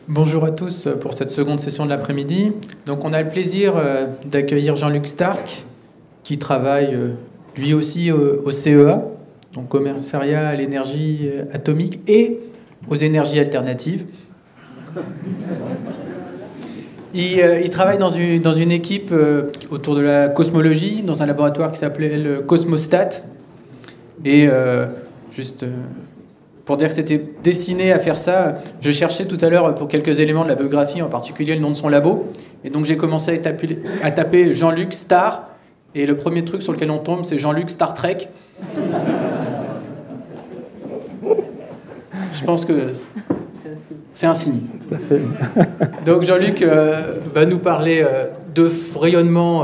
Bonjour à tous pour cette seconde session de l'après-midi. Donc on a le plaisir d'accueillir Jean-Luc Starck, qui travaille lui aussi au CEA, donc commissariat à l'énergie atomique et aux énergies alternatives. Il travaille dans une équipe autour de la cosmologie, dans un laboratoire qui s'appelait le Cosmostat. Et pour dire que c'était destiné à faire ça, je cherchais tout à l'heure pour quelques éléments de la biographie, en particulier le nom de son labo. Et donc j'ai commencé à taper Jean-Luc Star. Et le premier truc sur lequel on tombe, c'est Jean-Luc Star Trek. Je pense que c'est un signe. Tout à fait. Donc Jean-Luc va nous parler de rayonnement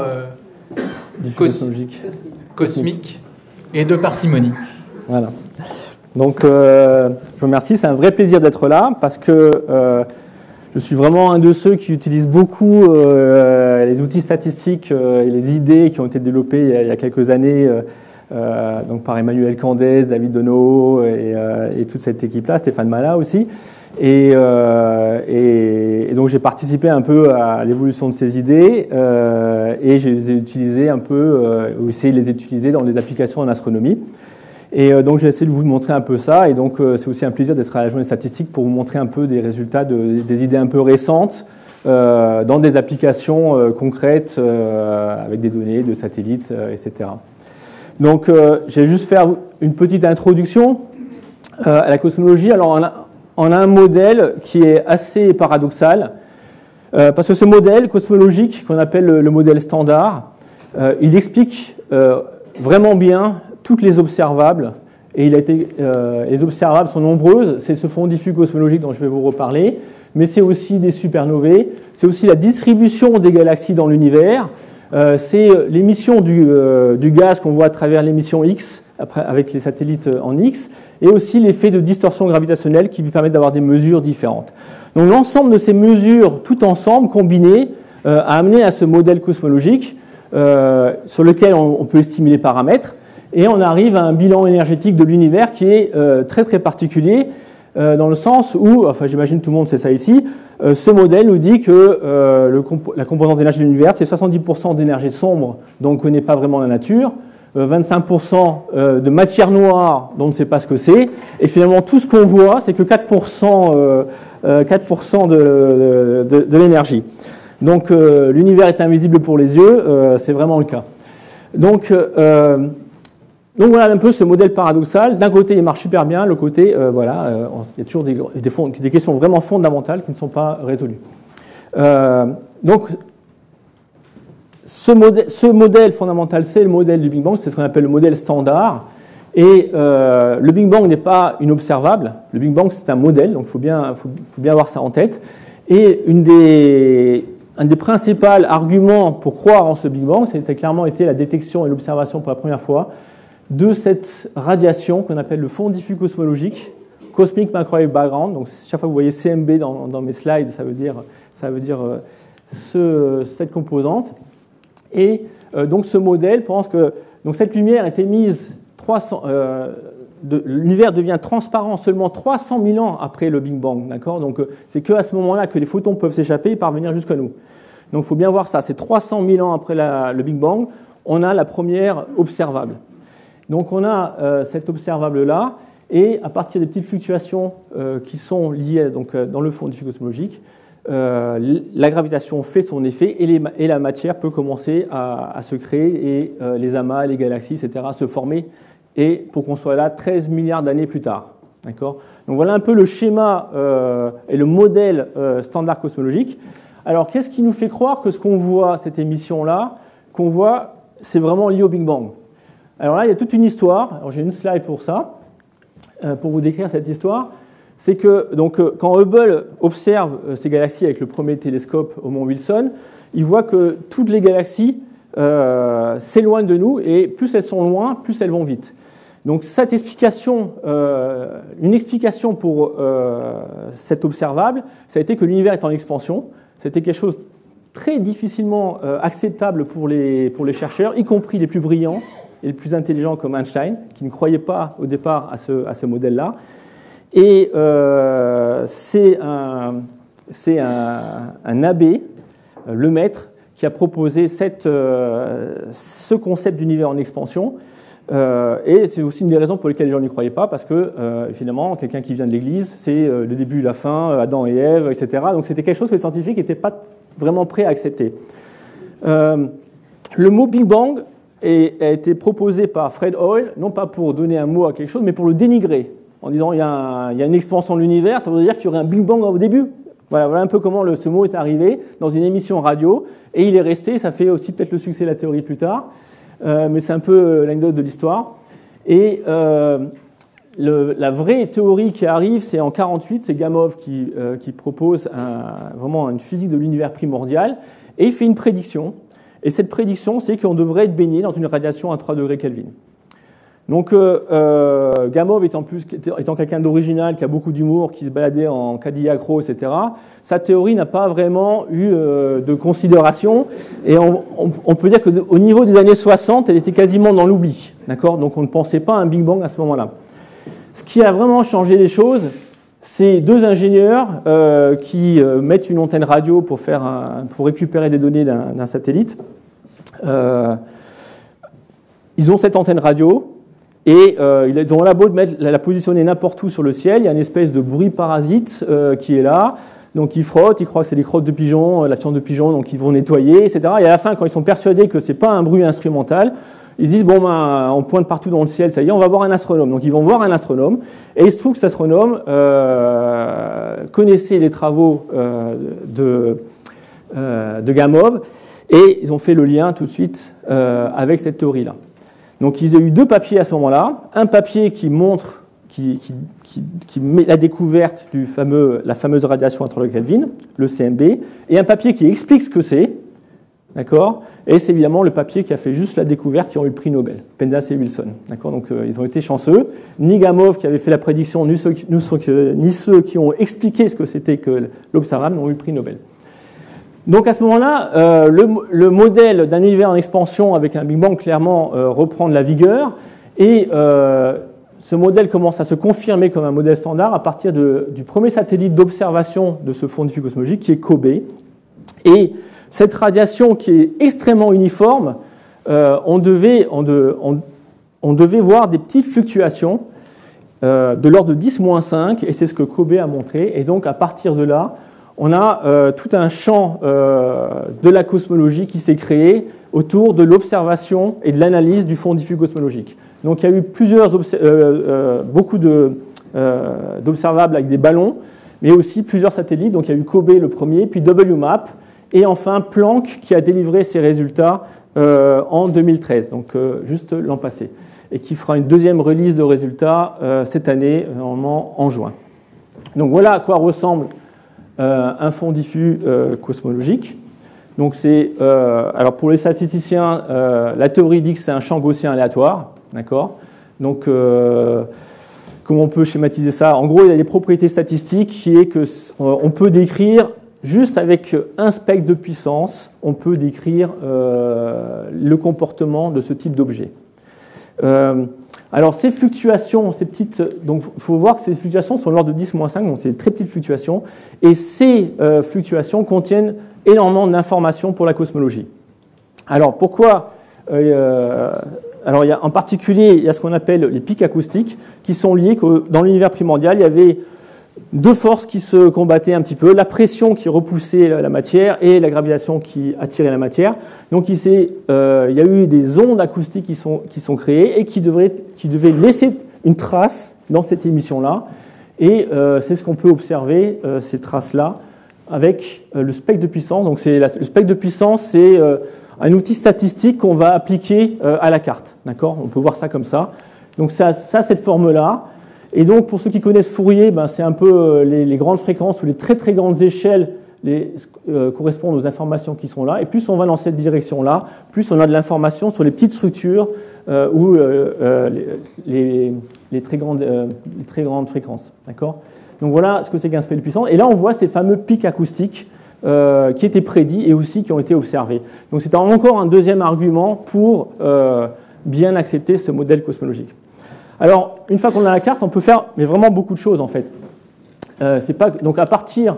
cosmique et de parcimonie. Voilà. Donc, je vous remercie. C'est un vrai plaisir d'être là parce que je suis vraiment un de ceux qui utilisent beaucoup les outils statistiques et les idées qui ont été développées il y a quelques années donc par Emmanuel Candès, David Deneau et toute cette équipe-là, Stéphane Mala aussi. Et donc j'ai participé un peu à l'évolution de ces idées et je les ai utilisées un peu, ou essayé de les utiliser dans des applications en astronomie. Et donc j'ai essayé de vous montrer un peu ça, et donc c'est aussi un plaisir d'être à la journée statistique pour vous montrer un peu des résultats, des idées un peu récentes dans des applications concrètes avec des données de satellites, etc. Donc je vais juste faire une petite introduction à la cosmologie. Alors on a un modèle qui est assez paradoxal, parce que ce modèle cosmologique qu'on appelle le modèle standard, il explique vraiment bien toutes les observables, et les observables sont nombreuses. C'est ce fond diffus cosmologique dont je vais vous reparler, mais c'est aussi des supernovae, c'est aussi la distribution des galaxies dans l'univers, c'est l'émission du gaz qu'on voit à travers l'émission X, avec les satellites en X, et aussi l'effet de distorsion gravitationnelle qui lui permettent d'avoir des mesures différentes. Donc l'ensemble de ces mesures, tout ensemble, combinées, a amené à ce modèle cosmologique sur lequel on peut estimer les paramètres, et on arrive à un bilan énergétique de l'univers qui est très très particulier, dans le sens où, enfin j'imagine tout le monde sait ça ici, ce modèle nous dit que la composante d'énergie de l'univers, c'est 70% d'énergie sombre dont on ne connaît pas vraiment la nature, 25% de matière noire dont on ne sait pas ce que c'est, et finalement tout ce qu'on voit, c'est que 4% de l'énergie. Donc l'univers est invisible pour les yeux, c'est vraiment le cas. Donc voilà un peu ce modèle paradoxal. D'un côté, il marche super bien, de l'autre côté, il y a toujours des questions vraiment fondamentales qui ne sont pas résolues. Donc, ce modèle fondamental, c'est le modèle du Big Bang, c'est ce qu'on appelle le modèle standard. Et le Big Bang n'est pas inobservable. Le Big Bang, c'est un modèle, donc il faut bien avoir ça en tête. Et un des principaux arguments pour croire en ce Big Bang, c'était clairement été la détection et l'observation pour la première fois de cette radiation qu'on appelle le fond diffus cosmologique, Cosmic Microwave Background. Donc chaque fois que vous voyez CMB dans mes slides, ça veut dire cette composante. Et donc ce modèle pense que donc cette lumière est émise l'univers devient transparent seulement 300 000 ans après le Big Bang, d'accord ? Donc c'est qu'à ce moment-là que les photons peuvent s'échapper et parvenir jusqu'à nous. Donc il faut bien voir ça, c'est 300 000 ans après le Big Bang, on a la première observable. Donc on a cet observable-là, et à partir des petites fluctuations qui sont liées dans le fond diffus cosmologique, la gravitation fait son effet et la matière peut commencer à se créer, et les amas, les galaxies, etc. se former, et pour qu'on soit là 13 milliards d'années plus tard. D'accord ? Donc voilà un peu le schéma et le modèle standard cosmologique. Alors qu'est-ce qui nous fait croire que ce qu'on voit, cette émission-là, qu'on voit, c'est vraiment lié au Big Bang ? Alors là, il y a toute une histoire. Alors j'ai une slide pour ça, pour vous décrire cette histoire. C'est que donc, quand Hubble observe ces galaxies avec le premier télescope au mont Wilson, il voit que toutes les galaxies s'éloignent de nous, et plus elles sont loin, plus elles vont vite. Donc cette explication, une explication pour cet observable, ça a été que l'univers est en expansion. C'était quelque chose de très difficilement acceptable pour les chercheurs, y compris les plus brillants et les plus intelligents comme Einstein, qui ne croyaient pas au départ à ce modèle-là. Et c'est c'est un abbé, Lemaître, qui a proposé ce concept d'univers en expansion. Et c'est aussi une des raisons pour lesquelles les gens n'y croyaient pas, parce que, finalement, quelqu'un qui vient de l'Église, c'est le début et la fin, Adam et Ève, etc. Donc c'était quelque chose que les scientifiques n'étaient pas vraiment prêts à accepter. Le mot Big Bang a été proposé par Fred Hoyle, non pas pour donner un mot à quelque chose, mais pour le dénigrer, en disant il y a une expansion de l'univers, ça veut dire qu'il y aurait un Big Bang au début. Voilà un peu comment ce mot est arrivé dans une émission radio, et il est resté, ça fait aussi peut-être le succès de la théorie plus tard, mais c'est un peu l'anecdote de l'histoire. Et la vraie théorie qui arrive, c'est en 1948, c'est Gamow qui propose vraiment une physique de l'univers primordial, et il fait une prédiction. Et cette prédiction, c'est qu'on devrait être baigné dans une radiation à 3 degrés Kelvin. Donc, Gamow étant quelqu'un d'original, qui a beaucoup d'humour, qui se baladait en Cadillac Rose, etc., sa théorie n'a pas vraiment eu de considération. Et on peut dire qu'au niveau des années 60, elle était quasiment dans l'oubli. D'accord ? Donc, on ne pensait pas à un Big Bang à ce moment-là. Ce qui a vraiment changé les choses, c'est 2 ingénieurs qui mettent une antenne radio pour récupérer des données d'un satellite. Ils ont cette antenne radio et ils ont la beau de la positionner n'importe où sur le ciel. Il y a une espèce de bruit parasite qui est là. Donc ils frottent, ils croient que c'est des crottes de pigeons, la fiente de pigeon, donc ils vont nettoyer, etc. Et à la fin, quand ils sont persuadés que ce n'est pas un bruit instrumental, ils disent, bon, on pointe partout dans le ciel, ça y est, on va voir un astronome. Donc ils vont voir un astronome, et il se trouve que cet astronome connaissait les travaux de Gamow, et ils ont fait le lien tout de suite avec cette théorie-là. Donc il y a eu 2 papiers à ce moment-là, un papier qui montre, qui met la découverte la fameuse radiation à 3 degrés Kelvin, le CMB, et un papier qui explique ce que c'est. D'accord ? Et c'est évidemment le papier qui a fait juste la découverte qui ont eu le prix Nobel, Pendas et Wilson. D'accord ? Donc ils ont été chanceux. Ni Gamow qui avait fait la prédiction, ni ceux qui ont expliqué ce que c'était que l'observable n'ont eu le prix Nobel. Donc à ce moment-là, le modèle d'un univers en expansion avec un Big Bang clairement reprend de la vigueur, et ce modèle commence à se confirmer comme un modèle standard à partir du premier satellite d'observation de ce fond diffus cosmologique qui est COBE. Et cette radiation qui est extrêmement uniforme, on devait voir des petites fluctuations de l'ordre de 10-5, et c'est ce que COBE a montré. Et donc, à partir de là, on a tout un champ de la cosmologie qui s'est créé autour de l'observation et de l'analyse du fond diffus cosmologique. Donc, il y a eu beaucoup d'observables avec des ballons, mais aussi plusieurs satellites. Donc, il y a eu COBE le premier, puis WMAP, et enfin Planck qui a délivré ses résultats en 2013, donc juste l'an passé, et qui fera une deuxième release de résultats cette année, normalement en juin. Donc voilà à quoi ressemble un fond diffus cosmologique. Donc alors pour les statisticiens, la théorie dit que c'est un champ gaussien aléatoire, d'accord ? Donc comment on peut schématiser ça ? En gros, il y a des propriétés statistiques qui est que on peut décrire juste avec un spectre de puissance, on peut décrire le comportement de ce type d'objet. Alors ces fluctuations, donc il faut voir que ces fluctuations sont de l'ordre de 10-5, donc c'est des très petites fluctuations, et ces fluctuations contiennent énormément d'informations pour la cosmologie. Alors pourquoi alors en particulier, il y a ce qu'on appelle les pics acoustiques, qui sont liés que dans l'univers primordial, il y avait 2 forces qui se combattaient un petit peu, la pression qui repoussait la matière et la gravitation qui attirait la matière. Donc il y a eu des ondes acoustiques qui sont créées et qui devaient laisser une trace dans cette émission-là. Et c'est ce qu'on peut observer, ces traces-là, avec le spectre de puissance. Donc le spectre de puissance, c'est un outil statistique qu'on va appliquer à la carte. D'accord ? On peut voir ça comme ça. Donc ça cette forme-là. Et donc, pour ceux qui connaissent Fourier, c'est un peu les grandes fréquences ou les très très grandes échelles correspondent aux informations qui sont là. Et plus on va dans cette direction-là, plus on a de l'information sur les petites structures ou les très grandes fréquences. D'accord ? Donc voilà ce que c'est qu'un spectre puissant. Et là, on voit ces fameux pics acoustiques qui étaient prédits et aussi qui ont été observés. Donc c'est encore un deuxième argument pour bien accepter ce modèle cosmologique. Alors, une fois qu'on a la carte, on peut faire mais vraiment beaucoup de choses en fait. Donc à partir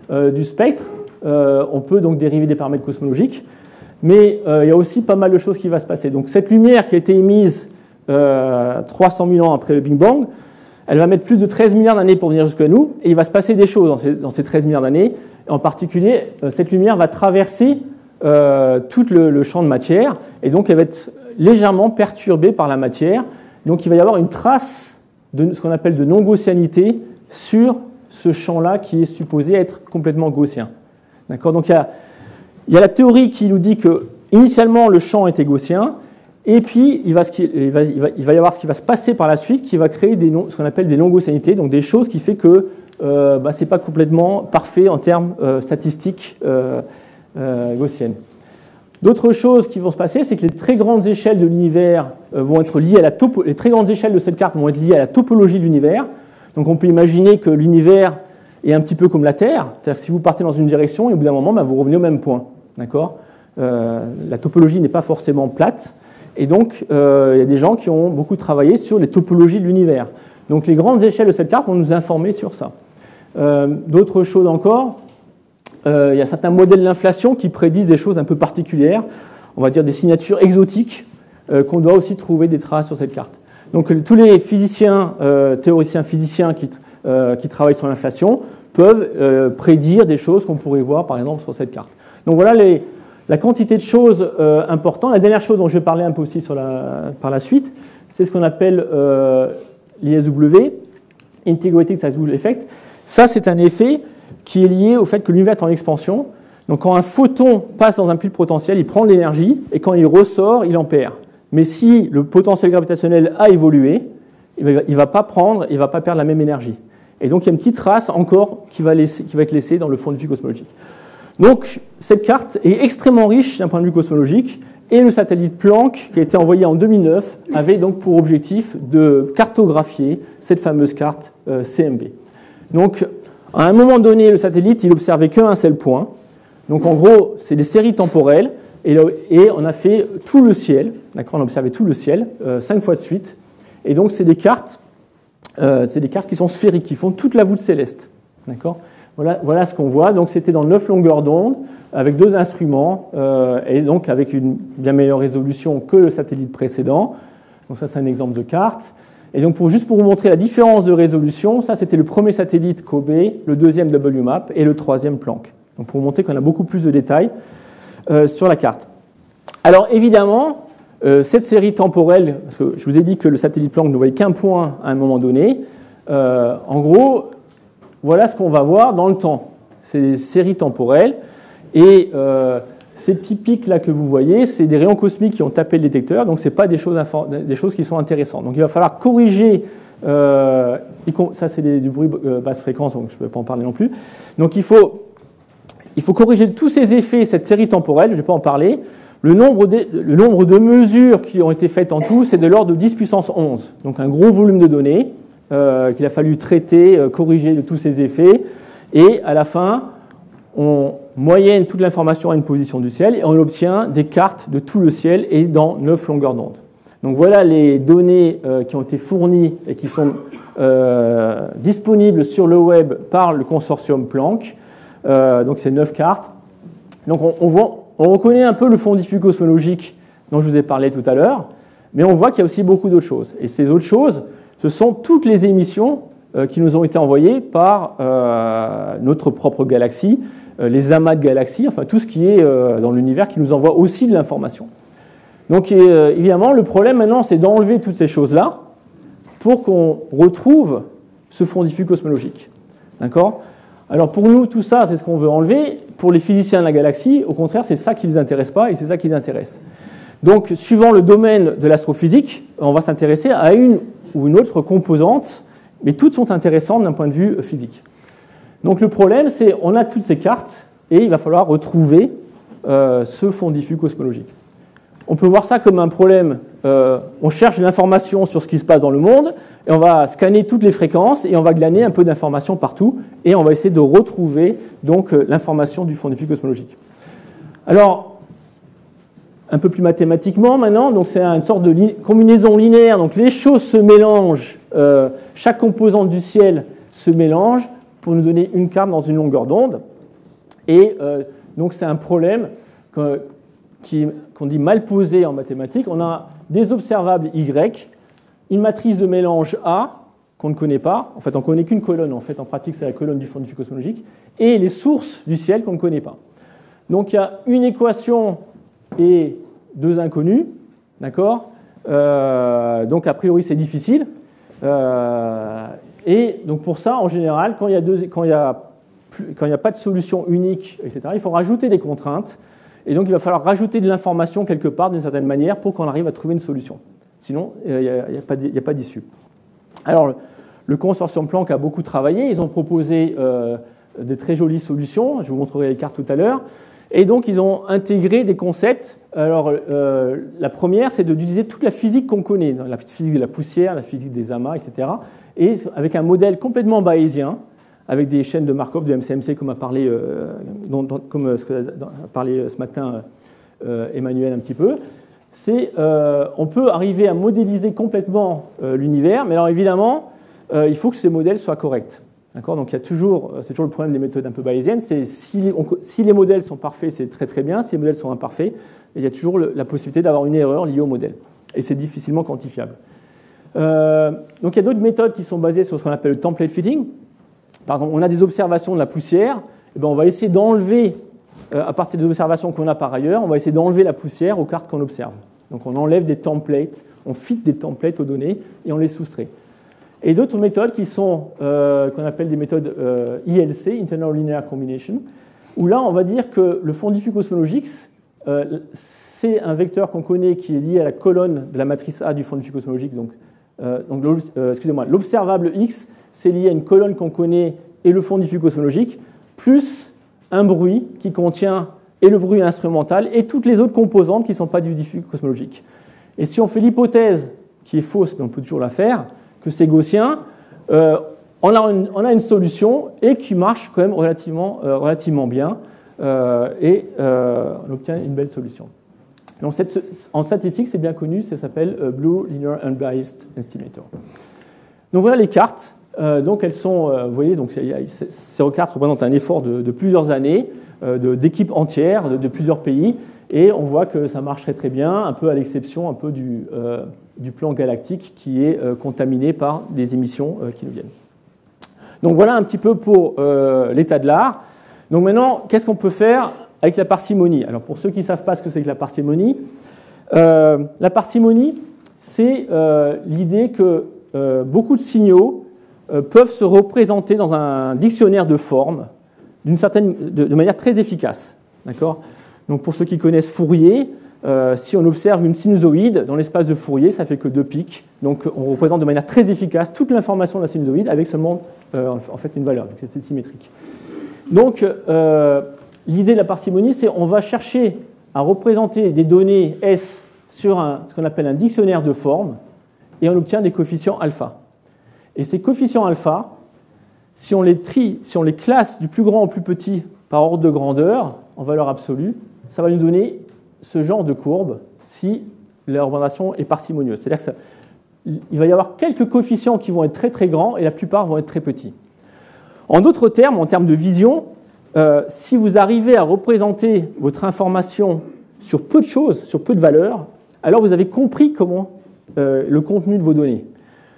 du spectre, on peut donc dériver des paramètres cosmologiques, mais il y a aussi pas mal de choses qui vont se passer. Donc cette lumière qui a été émise 300 000 ans après le Big Bang, elle va mettre plus de 13 milliards d'années pour venir jusqu'à nous, et il va se passer des choses dans ces 13 milliards d'années. En particulier, cette lumière va traverser tout le champ de matière, et donc elle va être légèrement perturbée par la matière. Donc il va y avoir une trace de ce qu'on appelle de non-gaussianité sur ce champ-là qui est supposé être complètement gaussien. D'accord ? Donc il y a la théorie qui nous dit que initialement le champ était gaussien, et puis il va y avoir ce qui va se passer par la suite qui va créer ce qu'on appelle des non-gaussianités, donc des choses qui fait que ce n'est pas complètement parfait en termes statistiques gaussiennes. D'autres choses qui vont se passer, c'est que les très grandes échelles de l'univers vont être liées à les très grandes échelles de cette carte vont être liées à la topologie de l'univers. Donc on peut imaginer que l'univers est un petit peu comme la Terre, c'est-à-dire que si vous partez dans une direction et au bout d'un moment, vous revenez au même point. D'accord ? La topologie n'est pas forcément plate, et donc il y a des gens qui ont beaucoup travaillé sur les topologies de l'univers. Donc les grandes échelles de cette carte vont nous informer sur ça. D'autres choses encore. Il y a certains modèles d'inflation qui prédisent des choses un peu particulières, on va dire des signatures exotiques qu'on doit aussi trouver des traces sur cette carte. Donc tous les physiciens, théoriciens physiciens qui travaillent sur l'inflation peuvent prédire des choses qu'on pourrait voir par exemple sur cette carte. Donc voilà la quantité de choses importantes. La dernière chose dont je vais parler un peu aussi par la suite, c'est ce qu'on appelle l'ISW, Integrated Sizable Effect. Ça, c'est un effet qui est lié au fait que l'univers est en expansion. Donc quand un photon passe dans un puits de potentiel, il prend de l'énergie, et quand il ressort, il en perd. Mais si le potentiel gravitationnel a évolué, il ne va pas perdre la même énergie. Et donc il y a une petite trace encore qui va être laissée dans le fond du puits cosmologique. Donc cette carte est extrêmement riche d'un point de vue cosmologique, et le satellite Planck, qui a été envoyé en 2009, avait donc pour objectif de cartographier cette fameuse carte CMB. Donc à un moment donné, le satellite, il n'observait qu'un seul point. Donc en gros, c'est des séries temporelles, et on a fait tout le ciel. D'accord ? On a observé tout le ciel 5 fois de suite. Et donc c'est des cartes qui sont sphériques, qui font toute la voûte céleste. D'accord ? Voilà ce qu'on voit. Donc c'était dans 9 longueurs d'onde, avec 2 instruments, et donc avec une bien meilleure résolution que le satellite précédent. Donc ça, c'est un exemple de carte. Et donc juste pour vous montrer la différence de résolution, ça c'était le premier satellite Kobe, le deuxième WMAP et le troisième Planck. Donc pour vous montrer qu'on a beaucoup plus de détails sur la carte. Alors évidemment, cette série temporelle, parce que je vous ai dit que le satellite Planck ne voyait qu'un point à un moment donné, en gros, voilà ce qu'on va voir dans le temps. C'est des séries temporelles, et ces petits pics là que vous voyez, c'est des rayons cosmiques qui ont tapé le détecteur, donc ce n'est pas des choses qui sont intéressantes. Donc il va falloir corriger, ça c'est du bruit basse fréquence, donc je ne peux pas en parler non plus. Donc il faut corriger tous ces effets, cette série temporelle, je ne vais pas en parler. Le nombre de mesures qui ont été faites en tout, c'est de l'ordre de 10 puissance 11, donc un gros volume de données qu'il a fallu traiter, corriger de tous ces effets, et à la fin, on moyenne toute l'information à une position du ciel et on obtient des cartes de tout le ciel et dans 9 longueurs d'onde. Donc voilà les données qui ont été fournies et qui sont disponibles sur le web par le consortium Planck. Donc c'est 9 cartes. Donc on reconnaît un peu le fond diffus cosmologique dont je vous ai parlé tout à l'heure, mais on voit qu'il y a aussi beaucoup d'autres choses. Et ces autres choses, ce sont toutes les émissions qui nous ont été envoyées par notre propre galaxie, les amas de galaxies, enfin tout ce qui est dans l'univers qui nous envoie aussi de l'information. Donc évidemment, le problème maintenant, c'est d'enlever toutes ces choses-là pour qu'on retrouve ce fond diffus cosmologique. D'accord ? Alors pour nous, tout ça, c'est ce qu'on veut enlever. Pour les physiciens de la galaxie, au contraire, c'est ça qui ne les intéresse pas et c'est ça qui les intéresse. Donc, suivant le domaine de l'astrophysique, on va s'intéresser à une ou une autre composante, mais toutes sont intéressantes d'un point de vue physique. Donc le problème, c'est qu'on a toutes ces cartes et il va falloir retrouver ce fond diffus cosmologique. On peut voir ça comme un problème. On cherche l'information sur ce qui se passe dans le monde et on va scanner toutes les fréquences et on va glaner un peu d'informations partout et on va essayer de retrouver donc l'information du fond diffus cosmologique. Alors, un peu plus mathématiquement maintenant, donc c'est une sorte de combinaison linéaire. Donc les choses se mélangent, chaque composante du ciel se mélange pour nous donner une carte dans une longueur d'onde. Et donc c'est un problème qu'on dit mal posé en mathématiques. On a des observables Y, une matrice de mélange A qu'on ne connaît pas. En fait, on ne connaît qu'une colonne. En fait, en pratique, c'est la colonne du fond diffus cosmologique. Et les sources du ciel qu'on ne connaît pas. Donc il y a une équation et deux inconnus. D'accord ? Donc a priori, c'est difficile. Et donc pour ça, en général, quand il n'y a pas de solution unique, etc., il faut rajouter des contraintes. Et donc il va falloir rajouter de l'information quelque part, d'une certaine manière, pour qu'on arrive à trouver une solution. Sinon, il n'y a pas d'issue. Alors, le consortium Planck a beaucoup travaillé. Ils ont proposé de très jolies solutions. Je vous montrerai les cartes tout à l'heure. Et donc, ils ont intégré des concepts. Alors, la première, c'est d'utiliser toute la physique qu'on connaît, la physique de la poussière, la physique des amas, etc. Et avec un modèle complètement bayésien, avec des chaînes de Markov, de MCMC, comme a parlé, comme ce a parlé ce matin Emmanuel un petit peu. On peut arriver à modéliser complètement l'univers, mais alors évidemment, il faut que ces modèles soient corrects. D'accord ? Donc c'est toujours le problème des méthodes un peu bayésiennes, c'est si les modèles sont parfaits, c'est très très bien, si les modèles sont imparfaits, il y a toujours la possibilité d'avoir une erreur liée au modèle, et c'est difficilement quantifiable. Donc il y a d'autres méthodes qui sont basées sur ce qu'on appelle le template fitting. Par exemple, on a des observations de la poussière, et bien on va essayer d'enlever, à partir des observations qu'on a par ailleurs, on va essayer d'enlever la poussière aux cartes qu'on observe. Donc on enlève des templates, on fit des templates aux données et on les soustrait. Et d'autres méthodes qui sont qu'on appelle des méthodes ILC, Internal Linear Combination, où là on va dire que le fond diffus cosmologique, c'est un vecteur qu'on connaît qui est lié à la colonne de la matrice A du fond diffus cosmologique. Donc excusez-moi, l'observable X, c'est lié à une colonne qu'on connaît et le fond diffus cosmologique, plus un bruit qui contient et le bruit instrumental et toutes les autres composantes qui ne sont pas du diffus cosmologique. Et si on fait l'hypothèse, qui est fausse, mais on peut toujours la faire, que c'est gaussien, on a une solution et qui marche quand même relativement bien et on obtient une belle solution. Donc en statistique, c'est bien connu, ça s'appelle Blue Linear Unbiased Estimator. Donc voilà les cartes. Donc elles sont, vous voyez, donc ces cartes représentent un effort de plusieurs années, d'équipes entières, de plusieurs pays, et on voit que ça marche très très bien, un peu à l'exception un peu du plan galactique qui est contaminé par des émissions qui nous viennent. Donc voilà un petit peu pour l'état de l'art. Donc maintenant, qu'est-ce qu'on peut faire avec la parcimonie ? Alors pour ceux qui ne savent pas ce que c'est que la parcimonie, c'est l'idée que beaucoup de signaux peuvent se représenter dans un dictionnaire de formes de manière très efficace. D'accord ? Donc pour ceux qui connaissent Fourier, si on observe une sinusoïde dans l'espace de Fourier, ça fait que 2 pics. Donc on représente de manière très efficace toute l'information de la sinusoïde avec seulement en fait une valeur. Donc c'est symétrique. Donc l'idée de la parcimonie, c'est on va chercher à représenter des données S sur ce qu'on appelle un dictionnaire de formes et on obtient des coefficients alpha. Et ces coefficients alpha, si on les trie, si on les classe du plus grand au plus petit par ordre de grandeur, en valeur absolue, ça va nous donner ce genre de courbe si la représentation est parcimonieuse. C'est-à-dire qu'il va y avoir quelques coefficients qui vont être très très grands et la plupart vont être très petits. En d'autres termes, en termes de vision, si vous arrivez à représenter votre information sur peu de choses, sur peu de valeurs, alors vous avez compris comment le contenu de vos données. D'accord ?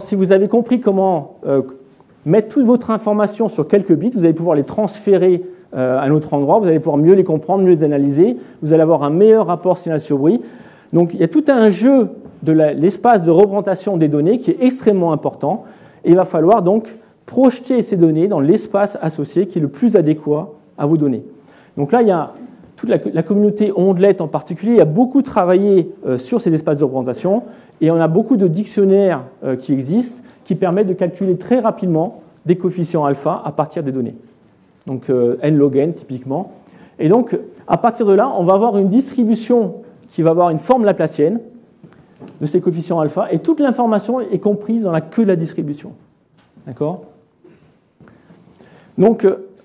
Si vous avez compris comment mettre toute votre information sur quelques bits, vous allez pouvoir les transférer à un autre endroit, vous allez pouvoir mieux les comprendre, mieux les analyser, vous allez avoir un meilleur rapport signal sur bruit. Donc il y a tout un jeu de l'espace de représentation des données qui est extrêmement important et il va falloir donc projeter ces données dans l'espace associé qui est le plus adéquat à vos données. Donc là, il y a toute la communauté Ondelet en particulier a beaucoup travaillé sur ces espaces de représentation et on a beaucoup de dictionnaires qui existent qui permettent de calculer très rapidement des coefficients alpha à partir des données. Donc n log n typiquement. Et donc à partir de là, on va avoir une distribution qui va avoir une forme laplacienne de ces coefficients alpha et toute l'information est comprise dans la queue de la distribution. D'accord ? Donc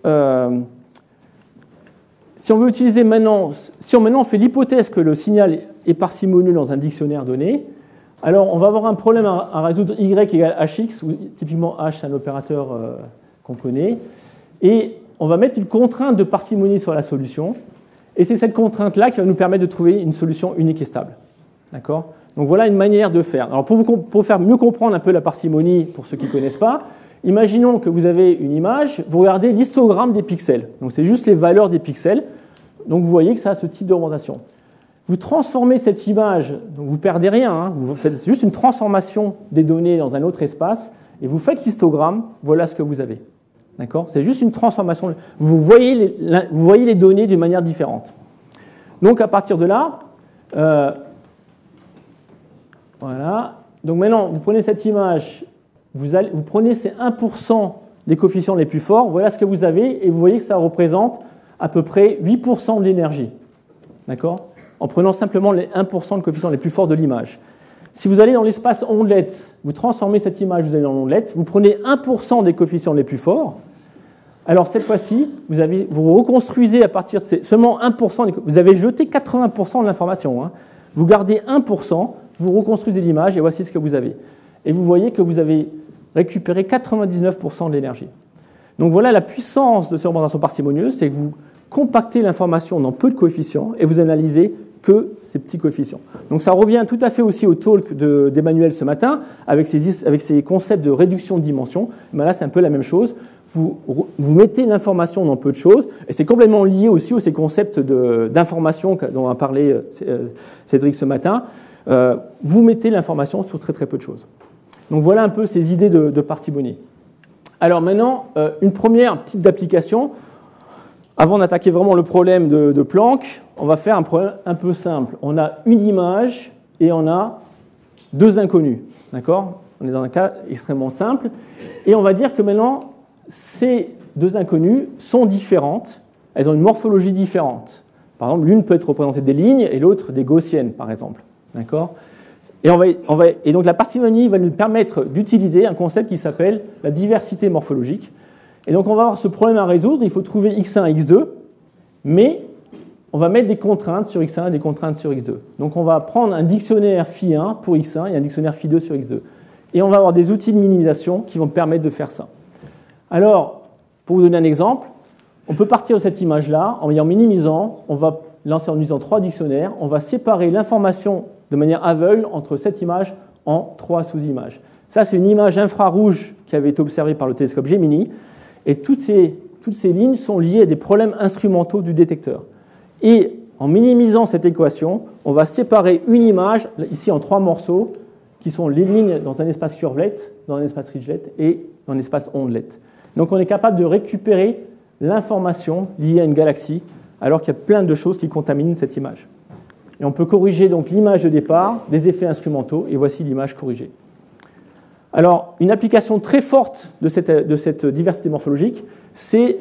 si on veut utiliser maintenant, on fait l'hypothèse que le signal est parcimonieux dans un dictionnaire donné, alors on va avoir un problème à résoudre y égale hx, où typiquement h c'est un opérateur qu'on connaît, et on va mettre une contrainte de parcimonie sur la solution, et c'est cette contrainte-là qui va nous permettre de trouver une solution unique et stable. D'accord ? Donc voilà une manière de faire. Alors pour faire mieux comprendre un peu la parcimonie, pour ceux qui ne connaissent pas, imaginons que vous avez une image, vous regardez l'histogramme des pixels. Donc c'est juste les valeurs des pixels. Donc vous voyez que ça a ce type d'augmentation. Vous transformez cette image, donc vous ne perdez rien, hein, vous faites juste une transformation des données dans un autre espace, et vous faites l'histogramme, voilà ce que vous avez. D'accord ? C'est juste une transformation. Vous voyez les données d'une manière différente. Donc à partir de là, voilà. Donc maintenant, vous prenez cette image, vous prenez ces 1% des coefficients les plus forts, voilà ce que vous avez, et vous voyez que ça représente à peu près 8% de l'énergie. D'accord ? En prenant simplement les 1% de coefficients les plus forts de l'image. Si vous allez dans l'espace ondelette, vous transformez cette image, vous allez dans l'ondelette, vous prenez 1% des coefficients les plus forts, alors cette fois-ci, vous reconstruisez à partir de seulement 1%, vous avez jeté 80% de l'information. Hein. Vous gardez 1%, vous reconstruisez l'image et voici ce que vous avez. Et vous voyez que vous avez récupéré 99% de l'énergie. Donc voilà la puissance de cette représentation parcimonieuse, c'est que vous compactez l'information dans peu de coefficients et vous analysez que ces petits coefficients. Donc ça revient tout à fait aussi au talk d'Emmanuel ce matin avec ces concepts de réduction de dimension. Mais là, c'est un peu la même chose. Vous mettez l'information dans peu de choses et c'est complètement lié aussi aux ces concepts d'information dont a parlé Cédric ce matin. Vous mettez l'information sur très très peu de choses. Donc voilà un peu ces idées de parcimonie. Alors maintenant, une première petite application. Avant d'attaquer vraiment le problème de Planck, on va faire un problème un peu simple. On a une image et on a deux inconnus. D'accord ? On est dans un cas extrêmement simple. Et on va dire que maintenant, ces deux inconnues sont différentes. Elles ont une morphologie différente. Par exemple, l'une peut être représentée des lignes et l'autre des gaussiennes, par exemple. D'accord ? Et donc la parcimonie va nous permettre d'utiliser un concept qui s'appelle la diversité morphologique. Et donc on va avoir ce problème à résoudre, il faut trouver x1 et x2, mais on va mettre des contraintes sur x1 et des contraintes sur x2. Donc on va prendre un dictionnaire phi1 pour x1 et un dictionnaire phi2 sur x2. Et on va avoir des outils de minimisation qui vont permettre de faire ça. Alors, pour vous donner un exemple, on peut partir de cette image-là, en minimisant, on va lancer en utilisant trois dictionnaires, on va séparer l'information de manière aveugle entre cette image en trois sous-images. Ça, c'est une image infrarouge qui avait été observée par le télescope Gemini. Et toutes ces lignes sont liées à des problèmes instrumentaux du détecteur. Et en minimisant cette équation, on va séparer une image, ici en trois morceaux, qui sont les lignes dans un espace curvelet, dans un espace ridgelet et dans un espace ondelet. Donc on est capable de récupérer l'information liée à une galaxie, alors qu'il y a plein de choses qui contaminent cette image. Et on peut corriger donc l'image de départ, des effets instrumentaux, et voici l'image corrigée. Alors, une application très forte de cette diversité morphologique, c'était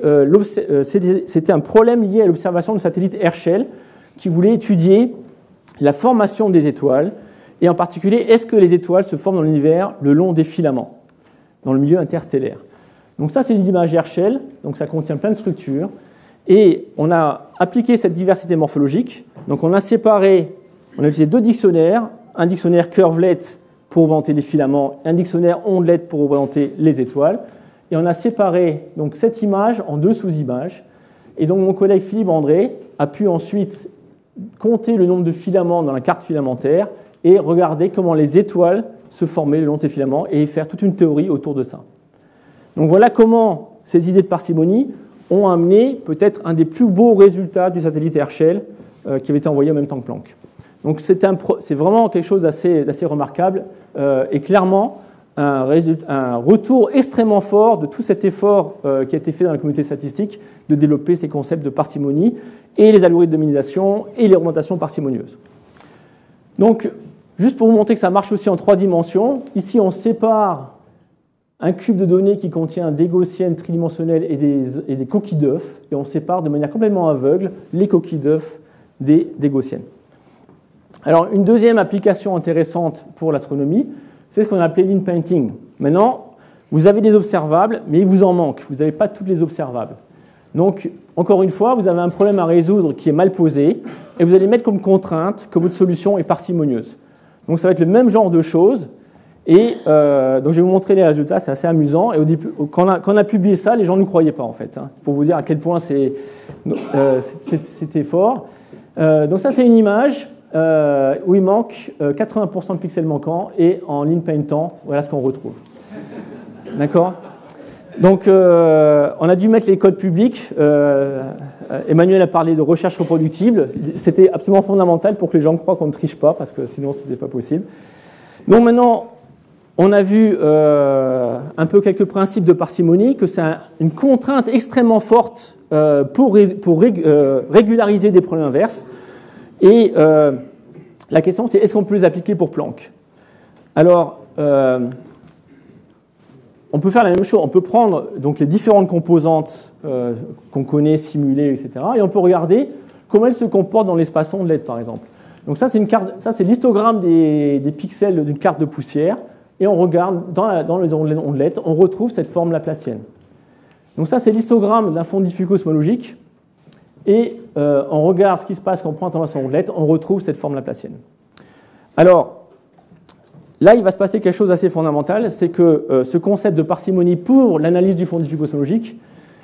un problème lié à l'observation du satellite Herschel qui voulait étudier la formation des étoiles et en particulier, est-ce que les étoiles se forment dans l'univers le long des filaments, dans le milieu interstellaire. Donc ça, c'est une image Herschel, donc ça contient plein de structures et on a appliqué cette diversité morphologique. Donc on a utilisé deux dictionnaires, un dictionnaire curvelet pour représenter les filaments, un dictionnaire ondelet pour représenter les étoiles. Et on a séparé donc, cette image en deux sous-images. Et donc mon collègue Philippe André a pu ensuite compter le nombre de filaments dans la carte filamentaire et regarder comment les étoiles se formaient le long de ces filaments et faire toute une théorie autour de ça. Donc voilà comment ces idées de parcimonie ont amené peut-être un des plus beaux résultats du satellite Herschel qui avait été envoyé en même temps que Planck. Donc c'est vraiment quelque chose d'assez remarquable et clairement un retour extrêmement fort de tout cet effort qui a été fait dans la communauté statistique de développer ces concepts de parcimonie et les algorithmes de minimisation et les représentations parcimonieuses. Donc, juste pour vous montrer que ça marche aussi en trois dimensions, ici on sépare un cube de données qui contient des gaussiennes tridimensionnelles et des coquilles d'œufs et on sépare de manière complètement aveugle les coquilles d'œufs des gaussiennes. Alors, une deuxième application intéressante pour l'astronomie, c'est ce qu'on a appelé l'in-painting. Maintenant, vous avez des observables, mais il vous en manque. Vous n'avez pas tous les observables. Donc, encore une fois, vous avez un problème à résoudre qui est mal posé, et vous allez mettre comme contrainte que votre solution est parcimonieuse. Donc, ça va être le même genre de choses, Et donc je vais vous montrer les résultats, c'est assez amusant. Et au début, quand on a publié ça, les gens ne nous croyaient pas en fait, hein, pour vous dire à quel point c'était fort. Donc ça c'est une image où il manque 80% de pixels manquants et en ligne paintant, voilà ce qu'on retrouve. D'accord ? Donc on a dû mettre les codes publics. Emmanuel a parlé de recherche reproductible. C'était absolument fondamental pour que les gens croient qu'on ne triche pas, parce que sinon ce n'était pas possible. Donc maintenant, on a vu un peu quelques principes de parcimonie, que c'est une contrainte extrêmement forte pour régulariser des problèmes inverses. Et la question, c'est est-ce qu'on peut les appliquer pour Planck? Alors, on peut faire la même chose. On peut prendre donc, les différentes composantes qu'on connaît, simulées, etc. Et on peut regarder comment elles se comportent dans l'espace ondelette, par exemple. Donc ça, c'est l'histogramme des pixels d'une carte de poussière. Et on regarde dans les ondelettes, on retrouve cette forme laplacienne. Donc ça, c'est l'histogramme d'un fond diffus cosmologique. Et on regarde ce qui se passe quand on prend attention aux ondelettes, on retrouve cette forme laplacienne. Alors, là, il va se passer quelque chose d'assez fondamental, c'est que ce concept de parcimonie pour l'analyse du fond diffus cosmologique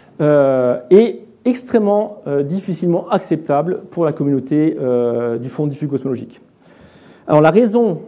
est extrêmement difficilement acceptable pour la communauté du fond diffus cosmologique. Alors la raison,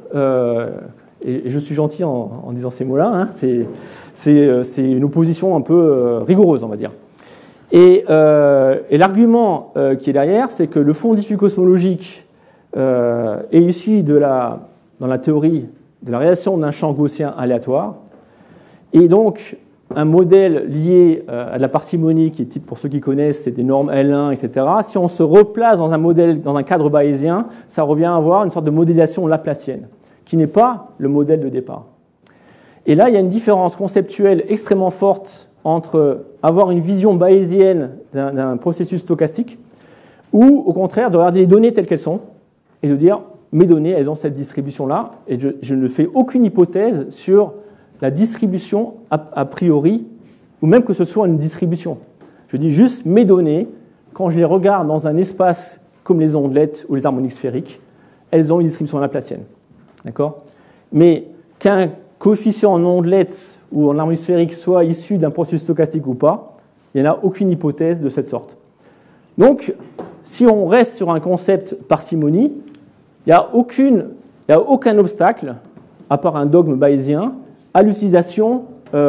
et je suis gentil en disant ces mots-là, hein, c'est une opposition un peu rigoureuse, on va dire. Et l'argument qui est derrière, c'est que le fond diffus cosmologique est issu dans la théorie de la réalisation d'un champ gaussien aléatoire, et donc un modèle lié à de la parcimonie, qui est type, pour ceux qui connaissent, c'est des normes L1, etc. Si on se replace dans un modèle, dans un cadre bayésien, ça revient à avoir une sorte de modélisation laplacienne, qui n'est pas le modèle de départ. Et là, il y a une différence conceptuelle extrêmement forte entre avoir une vision bayésienne d'un processus stochastique, ou au contraire de regarder les données telles qu'elles sont, et de dire mes données, elles ont cette distribution-là, et je ne fais aucune hypothèse sur la distribution a priori, ou même que ce soit une distribution. Je dis juste mes données, quand je les regarde dans un espace comme les ondelettes ou les harmoniques sphériques, elles ont une distribution laplacienne. D'accord ? Mais qu'un coefficient en ondelette ou en harmonique sphérique soit issu d'un processus stochastique ou pas, il n'y en a aucune hypothèse de cette sorte. Donc, si on reste sur un concept parcimonie, il n'y a aucun obstacle, à part un dogme bayésien, à l'utilisation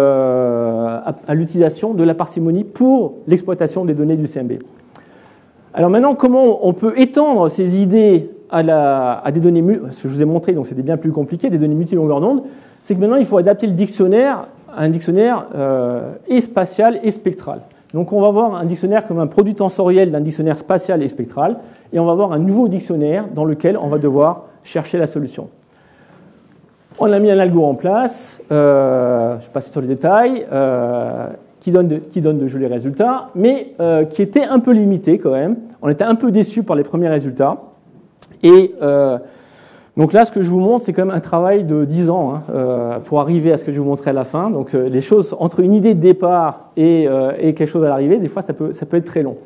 de la parcimonie pour l'exploitation des données du CMB. Alors maintenant, comment on peut étendre ces idées à des données, ce que je vous ai montré, donc c'était bien plus compliqué, des données multilongueurs d'onde, c'est que maintenant il faut adapter le dictionnaire à un dictionnaire et spatial et spectral. Donc on va avoir un dictionnaire comme un produit tensoriel d'un dictionnaire spatial et spectral, et on va avoir un nouveau dictionnaire dans lequel on va devoir chercher la solution. On a mis un algo en place, je vais passer sur les détails, qui donne de jolis résultats, mais qui était un peu limité quand même. On était un peu déçus par les premiers résultats. Et donc là, ce que je vous montre, c'est quand même un travail de 10 ans pour arriver à ce que je vais vous montrer à la fin. Donc les choses entre une idée de départ et quelque chose à l'arrivée, des fois, ça peut être très long.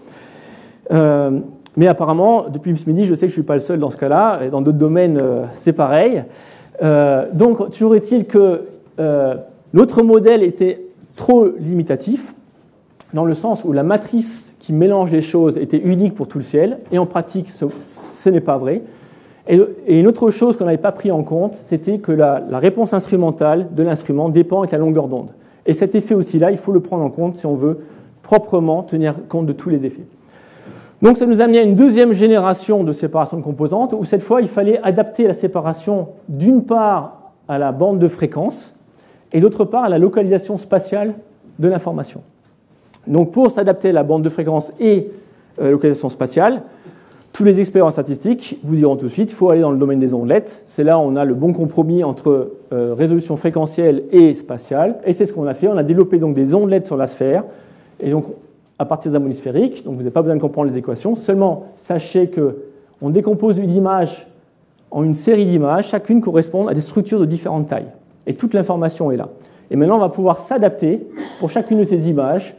Mais apparemment, depuis ce midi, je sais que je ne suis pas le seul dans ce cas-là. Et dans d'autres domaines, c'est pareil. Donc, toujours est-il que l'autre modèle était trop limitatif, dans le sens où la matrice qui mélange les choses était unique pour tout le ciel, et en pratique, ce n'est pas vrai. Et une autre chose qu'on n'avait pas pris en compte, c'était que la réponse instrumentale de l'instrument dépend de la longueur d'onde. Et cet effet aussi-là, il faut le prendre en compte si on veut proprement tenir compte de tous les effets. Donc ça nous a amené à une deuxième génération de séparation de composantes, où cette fois, il fallait adapter la séparation d'une part à la bande de fréquence, et d'autre part à la localisation spatiale de l'information. Donc pour s'adapter à la bande de fréquence et la localisation spatiale, tous les experts en statistique vous diront tout de suite, il faut aller dans le domaine des ondelettes. C'est là où on a le bon compromis entre résolution fréquentielle et spatiale. Et c'est ce qu'on a fait. On a développé donc des ondelettes sur la sphère. Et donc, à partir des harmonies sphériques, donc vous n'avez pas besoin de comprendre les équations. Seulement, sachez qu'on décompose une image en une série d'images. Chacune correspond à des structures de différentes tailles. Et toute l'information est là. Et maintenant, on va pouvoir s'adapter pour chacune de ces images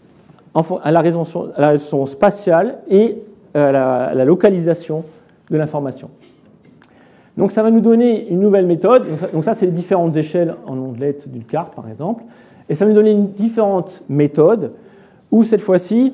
à la résolution spatiale et à la localisation de l'information. Donc ça va nous donner une nouvelle méthode. Donc ça, c'est les différentes échelles en ondelettes d'une carte, par exemple. Et ça va nous donner une différente méthode où, cette fois-ci,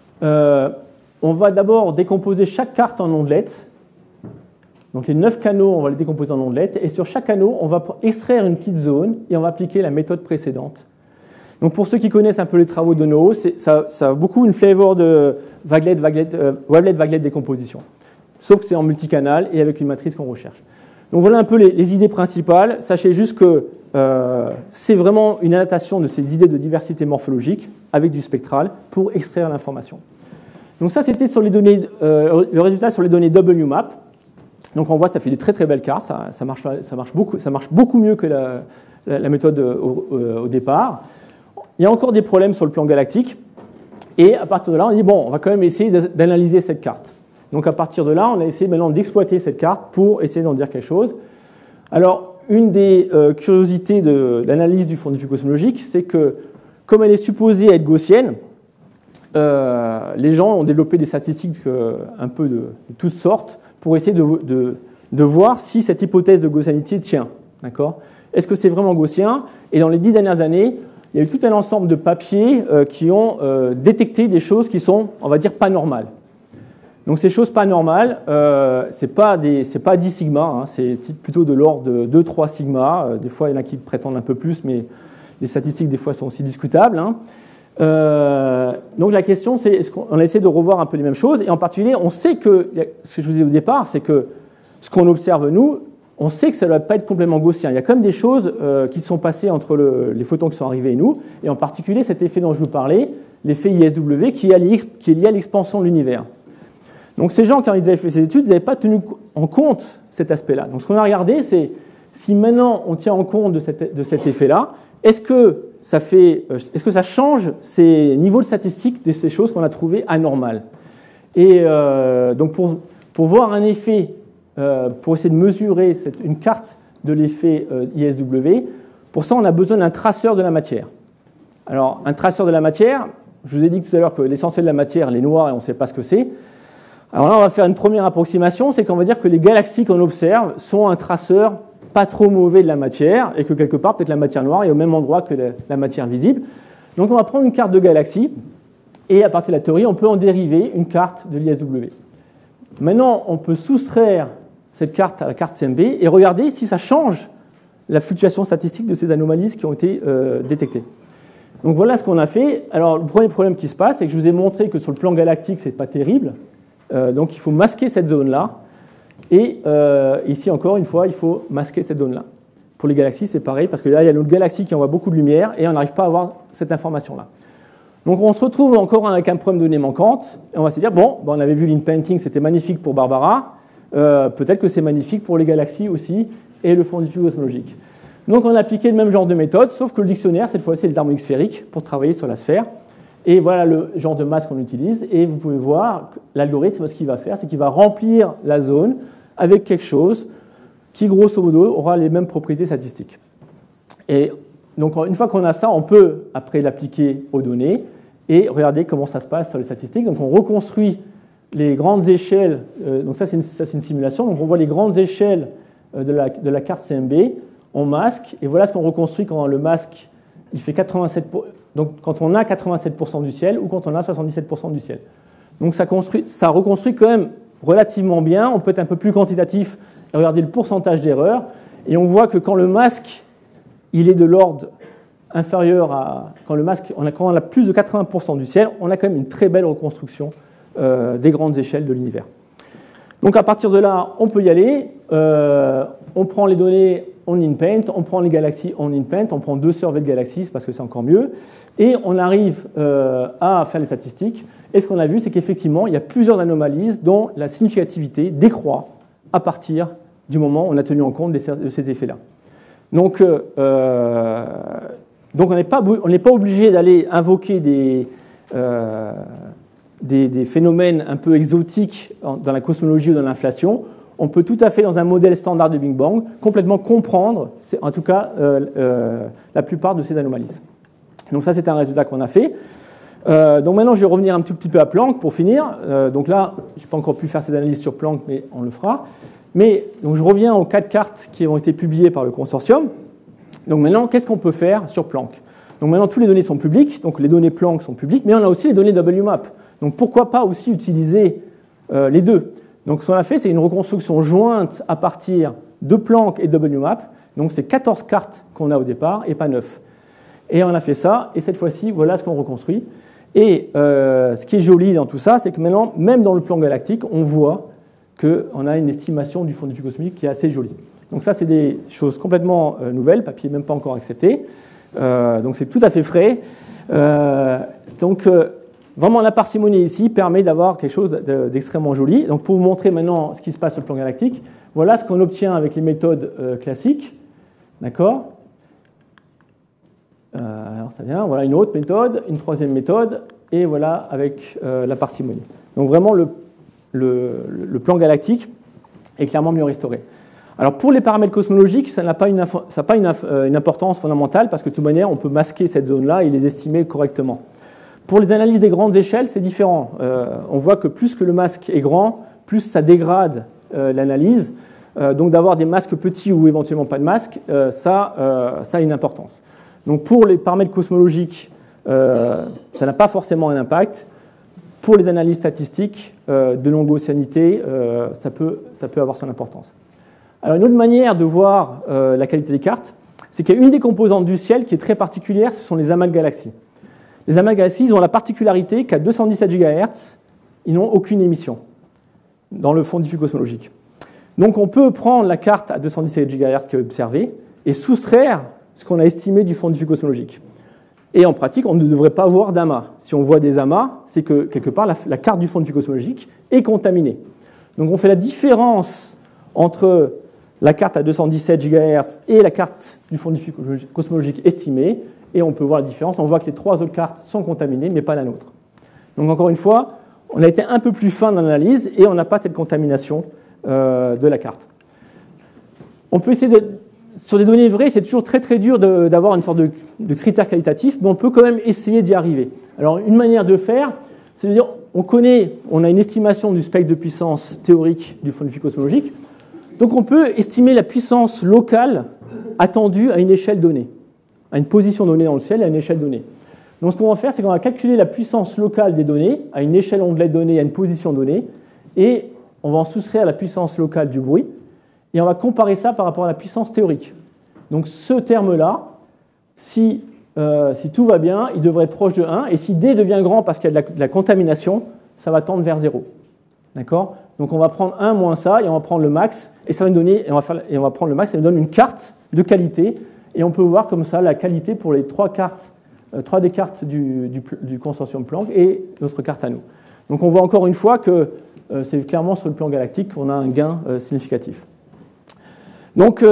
on va d'abord décomposer chaque carte en ondelettes. Donc les 9 canaux, on va les décomposer en ondelettes. Et sur chaque anneau, on va extraire une petite zone et on va appliquer la méthode précédente. Donc pour ceux qui connaissent un peu les travaux de NoO, ça a beaucoup une flavor de wavelet décomposition. Sauf que c'est en multicanal et avec une matrice qu'on recherche. Donc voilà un peu les idées principales. Sachez juste que c'est vraiment une adaptation de ces idées de diversité morphologique avec du spectral pour extraire l'information. Donc ça, c'était sur les données, le résultat sur les données WMAP. Donc on voit, ça fait de très très belles cartes. Ça marche beaucoup mieux que la méthode au départ. Il y a encore des problèmes sur le plan galactique. Et à partir de là, on dit, bon, on va quand même essayer d'analyser cette carte. Donc à partir de là, on a essayé maintenant d'exploiter cette carte pour essayer d'en dire quelque chose. Alors, une des curiosités de l'analyse du fond diffus cosmologique, c'est que, comme elle est supposée être gaussienne, les gens ont développé des statistiques un peu de toutes sortes pour essayer de voir si cette hypothèse de gaussianité tient. D'accord ? Est-ce que c'est vraiment gaussien ? Et dans les 10 dernières années, il y a eu tout un ensemble de papiers qui ont détecté des choses qui sont, on va dire, pas normales. Donc ces choses pas normales, ce n'est pas 10 sigma, hein, c'est plutôt de l'ordre de 2-3 sigma. Des fois, il y en a qui prétendent un peu plus, mais les statistiques, des fois, sont aussi discutables. Hein. Donc la question, c'est est-ce qu'on a essayé de revoir un peu les mêmes choses. Et en particulier, on sait que, ce que je vous ai dit au départ, c'est que ce qu'on observe, nous, on sait que ça ne doit pas être complètement gaussien. Il y a quand même des choses qui sont passées entre les photons qui sont arrivés et nous, et en particulier cet effet dont je vous parlais, l'effet ISW, qui est lié à l'expansion de l'univers. Donc ces gens, quand ils avaient fait ces études, ils n'avaient pas tenu en compte cet aspect-là. Donc ce qu'on a regardé, c'est si maintenant on tient en compte de cet effet-là, est-ce que ça change ces niveaux de statistiques de ces choses qu'on a trouvées anormales. Et donc pour voir un effet, pour essayer de mesurer une carte de l'effet ISW, pour ça on a besoin d'un traceur de la matière. Alors un traceur de la matière, je vous ai dit tout à l'heure que l'essentiel de la matière, elle est noire et on ne sait pas ce que c'est. Alors là, on va faire une première approximation, c'est qu'on va dire que les galaxies qu'on observe sont un traceur pas trop mauvais de la matière et que quelque part, peut-être la matière noire est au même endroit que la matière visible. Donc on va prendre une carte de galaxie et à partir de la théorie, on peut en dériver une carte de l'ISW. Maintenant, on peut soustraire cette carte à la carte CMB et regarder si ça change la fluctuation statistique de ces anomalies qui ont été détectées. Donc voilà ce qu'on a fait. Alors le premier problème qui se passe, c'est que je vous ai montré que sur le plan galactique, ce n'est pas terrible. Donc il faut masquer cette zone-là. Et ici encore une fois, il faut masquer cette zone-là. Pour les galaxies, c'est pareil, parce que là, il y a une autre galaxie qui envoie beaucoup de lumière et on n'arrive pas à avoir cette information-là. Donc on se retrouve encore avec un problème de données manquantes. Et on va se dire, bon, on avait vu l'in-painting, c'était magnifique pour Barbara. Peut-être que c'est magnifique pour les galaxies aussi et le fond diffus cosmologique. Donc on a appliqué le même genre de méthode, sauf que le dictionnaire, cette fois-ci, c'est les harmoniques sphériques pour travailler sur la sphère. Et voilà le genre de masse qu'on utilise. Et vous pouvez voir l'algorithme, ce qu'il va faire, c'est qu'il va remplir la zone avec quelque chose qui, grosso modo, aura les mêmes propriétés statistiques. Et donc, une fois qu'on a ça, on peut après l'appliquer aux données et regarder comment ça se passe sur les statistiques. Donc, on reconstruit les grandes échelles. Donc, ça, c'est une simulation. Donc, on voit les grandes échelles de la carte CMB. On masque. Et voilà ce qu'on reconstruit quand le masque, il fait 87%. Donc, quand on a 87% du ciel ou quand on a 77% du ciel. Donc, ça reconstruit quand même relativement bien. On peut être un peu plus quantitatif et regarder le pourcentage d'erreur. Et on voit que quand le masque, il est de l'ordre inférieur à... Quand on a plus de 80% du ciel, on a quand même une très belle reconstruction des grandes échelles de l'univers. Donc, à partir de là, on peut y aller. On prend les données en in-paint, on prend les galaxies en in-paint, on prend 2 surveys de galaxies parce que c'est encore mieux, et on arrive à faire les statistiques. Et ce qu'on a vu, c'est qu'effectivement, il y a plusieurs anomalies dont la significativité décroît à partir du moment où on a tenu en compte de ces effets-là. Donc on n'est pas obligé d'aller invoquer des phénomènes un peu exotiques dans la cosmologie ou dans l'inflation. On peut tout à fait, dans un modèle standard de Big Bang, complètement comprendre, en tout cas, la plupart de ces anomalies. Donc ça, c'est un résultat qu'on a fait. Donc maintenant, je vais revenir un tout petit peu à Planck pour finir. Donc là, je n'ai pas encore pu faire ces analyses sur Planck, mais on le fera. Mais donc, je reviens aux 4 cartes qui ont été publiées par le consortium. Donc maintenant, qu'est-ce qu'on peut faire sur Planck? Donc maintenant, toutes les données sont publiques, donc les données Planck sont publiques, mais on a aussi les données WMAP. Donc pourquoi pas aussi utiliser les deux? Donc ce qu'on a fait, c'est une reconstruction jointe à partir de Planck et WMAP. Donc c'est 14 cartes qu'on a au départ et pas 9. Et on a fait ça, et cette fois-ci, voilà ce qu'on reconstruit. Et ce qui est joli dans tout ça, c'est que maintenant, même dans le plan galactique, on voit qu'on a une estimation du fond diffus cosmique qui est assez jolie. Donc ça, c'est des choses complètement nouvelles, le papier n'est même pas encore accepté. Donc c'est tout à fait frais. Donc vraiment, la parcimonie ici permet d'avoir quelque chose d'extrêmement joli. Donc pour vous montrer maintenant ce qui se passe sur le plan galactique, voilà ce qu'on obtient avec les méthodes classiques. D'accord? Alors ça vient, voilà une autre méthode, une troisième méthode, et voilà avec la parcimonie. Donc vraiment le plan galactique est clairement mieux restauré. Alors pour les paramètres cosmologiques, ça n'a pas une importance fondamentale parce que de toute manière on peut masquer cette zone-là et les estimer correctement. Pour les analyses des grandes échelles, c'est différent. On voit que plus que le masque est grand, plus ça dégrade l'analyse. Donc d'avoir des masques petits ou éventuellement pas de masque, ça a une importance. Donc pour les paramètres cosmologiques, ça n'a pas forcément un impact. Pour les analyses statistiques de longue océanité, ça peut avoir son importance. Alors une autre manière de voir la qualité des cartes, c'est qu'il y a une des composantes du ciel qui est très particulière, ce sont les amas de galaxies. Les amas de galaxies, ils ont la particularité qu'à 217 GHz, ils n'ont aucune émission dans le fond diffus cosmologique. Donc on peut prendre la carte à 217 GHz qui est observée et soustraire ce qu'on a estimé du fond diffus cosmologique. Et en pratique, on ne devrait pas voir d'amas. Si on voit des amas, c'est que quelque part, la carte du fond diffus cosmologique est contaminée. Donc on fait la différence entre la carte à 217 GHz et la carte du fond diffus cosmologique estimée, et on peut voir la différence. On voit que les 3 autres cartes sont contaminées, mais pas la nôtre. Donc encore une fois, on a été un peu plus fin dans l'analyse et on n'a pas cette contamination de la carte. On peut essayer sur des données vraies, c'est toujours très très dur d'avoir une sorte de critère qualitatif, mais on peut quand même essayer d'y arriver. Alors une manière de faire, c'est de dire on a une estimation du spectre de puissance théorique du fond diffus cosmologique, donc on peut estimer la puissance locale attendue à une échelle donnée, à une position donnée dans le ciel, à une échelle donnée. Donc ce qu'on va faire, c'est qu'on va calculer la puissance locale des données à une échelle ondelette donnée, à une position donnée, et on va en soustraire la puissance locale du bruit, et on va comparer ça par rapport à la puissance théorique. Donc ce terme-là, si tout va bien, il devrait être proche de 1, et si D devient grand parce qu'il y a de la contamination, ça va tendre vers 0. D'accord? Donc on va prendre 1 moins ça, et on va prendre le max, et ça va nous donner, et on va prendre le max, et ça nous donne une carte de qualité, et on peut voir comme ça la qualité pour les 3 des cartes du consortium Planck et notre carte à nous. Donc on voit encore une fois que c'est clairement sur le plan galactique qu'on a un gain significatif. Donc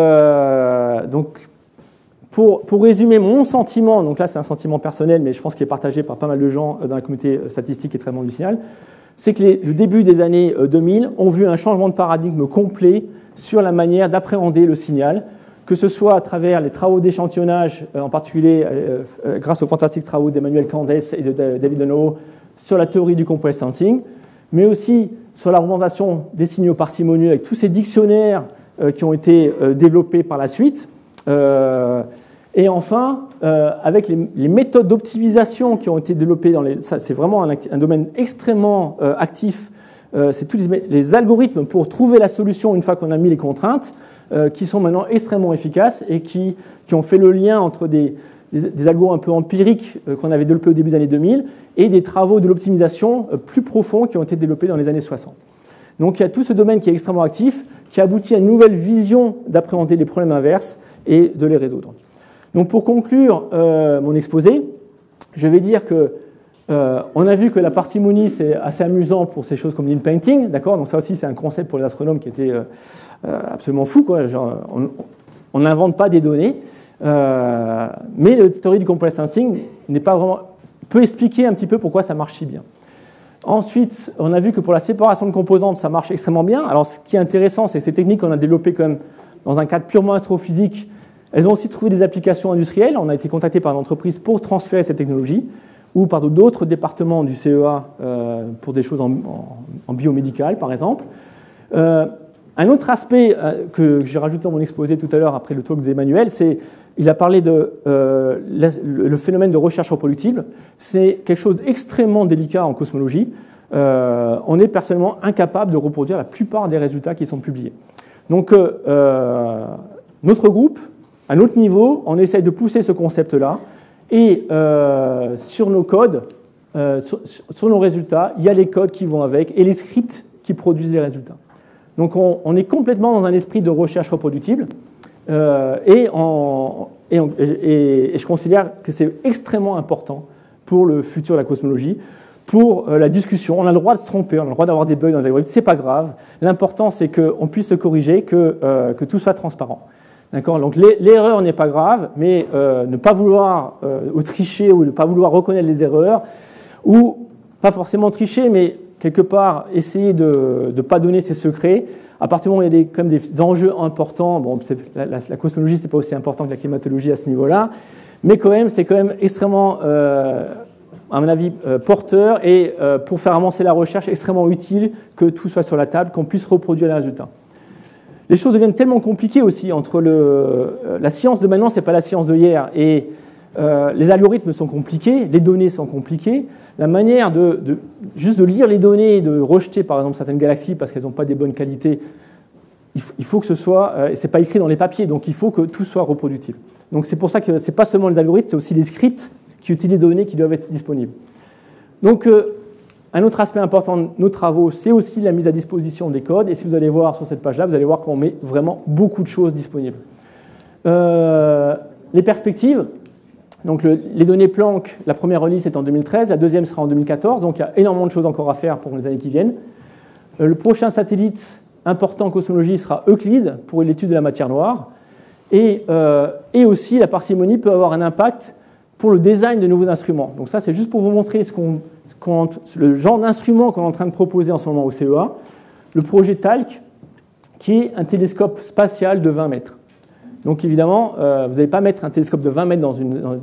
pour résumer mon sentiment, donc là c'est un sentiment personnel, mais je pense qu'il est partagé par pas mal de gens dans la communauté statistique et traitement du signal, c'est que le début des années 2000 ont vu un changement de paradigme complet sur la manière d'appréhender le signal, que ce soit à travers les travaux d'échantillonnage, en particulier grâce aux fantastiques travaux d'Emmanuel Candes et de David Donohoe sur la théorie du compressed sensing, mais aussi sur la représentation des signaux parcimonieux avec tous ces dictionnaires qui ont été développés par la suite. Et enfin, avec les méthodes d'optimisation qui ont été développées, c'est vraiment un domaine extrêmement actif, c'est tous les algorithmes pour trouver la solution une fois qu'on a mis les contraintes, qui sont maintenant extrêmement efficaces et qui ont fait le lien entre des algos un peu empiriques qu'on avait développés au début des années 2000 et des travaux de l'optimisation plus profonds qui ont été développés dans les années 60. Donc il y a tout ce domaine qui est extrêmement actif, qui aboutit à une nouvelle vision d'appréhender les problèmes inverses et de les résoudre. Donc pour conclure mon exposé, je vais dire que on a vu que la parcimonie c'est assez amusant pour ces choses comme l'in-painting, d'accord. Donc ça aussi c'est un concept pour les astronomes qui était absolument fou, quoi. Genre, on n'invente pas des données, mais la théorie du compressed sensing n'est pas vraiment peut expliquer un petit peu pourquoi ça marche si bien. Ensuite, on a vu que pour la séparation de composantes, ça marche extrêmement bien. Alors, ce qui est intéressant, c'est que ces techniques qu'on a développées quand même dans un cadre purement astrophysique, elles ont aussi trouvé des applications industrielles. On a été contacté par une entreprise pour transférer cette technologie, ou par d'autres départements du CEA pour des choses en biomédical, par exemple. Un autre aspect que j'ai rajouté dans mon exposé tout à l'heure après le talk d'Emmanuel, c'est il a parlé de le phénomène de recherche reproductible. C'est quelque chose d'extrêmement délicat en cosmologie. On est personnellement incapable de reproduire la plupart des résultats qui sont publiés. Donc, notre groupe, à notre niveau, on essaye de pousser ce concept-là. Et sur nos codes, sur nos résultats, il y a les codes qui vont avec et les scripts qui produisent les résultats. Donc, on est complètement dans un esprit de recherche reproductible. Et je considère que c'est extrêmement important pour le futur de la cosmologie, pour la discussion. On a le droit de se tromper, on a le droit d'avoir des bugs dans les algorithmes, c'est pas grave. L'important, c'est qu'on puisse se corriger, que tout soit transparent. D'accord ? Donc l'erreur n'est pas grave, mais ne pas vouloir ou tricher ou ne pas vouloir reconnaître les erreurs, ou pas forcément tricher, mais quelque part essayer de ne pas donner ses secrets. À partir du moment où il y a quand même des enjeux importants, bon, la cosmologie, c'est pas aussi important que la climatologie à ce niveau-là, mais quand même, c'est quand même extrêmement, à mon avis, porteur et pour faire avancer la recherche, extrêmement utile que tout soit sur la table, qu'on puisse reproduire les résultats. Les choses deviennent tellement compliquées aussi entre la science de maintenant, c'est pas la science de hier, et les algorithmes sont compliqués, les données sont compliquées. La manière juste de lire les données et de rejeter, par exemple, certaines galaxies parce qu'elles n'ont pas des bonnes qualités, il faut que ce soit, et c'est pas écrit dans les papiers, donc il faut que tout soit reproductible. Donc c'est pour ça que c'est pas seulement les algorithmes, c'est aussi les scripts qui utilisent les données qui doivent être disponibles. Donc un autre aspect important de nos travaux, c'est aussi la mise à disposition des codes, et si vous allez voir sur cette page-là, vous allez voir qu'on met vraiment beaucoup de choses disponibles. Les perspectives. Donc les données Planck, la première release est en 2013, la deuxième sera en 2014, donc il y a énormément de choses encore à faire pour les années qui viennent. Le prochain satellite important en cosmologie sera Euclide pour l'étude de la matière noire. Et aussi la parcimonie peut avoir un impact pour le design de nouveaux instruments. Donc ça c'est juste pour vous montrer le genre d'instrument qu'on est en train de proposer en ce moment au CEA. Le projet TALC, qui est un télescope spatial de 20 mètres. Donc évidemment, vous n'allez pas mettre un télescope de 20 mètres dans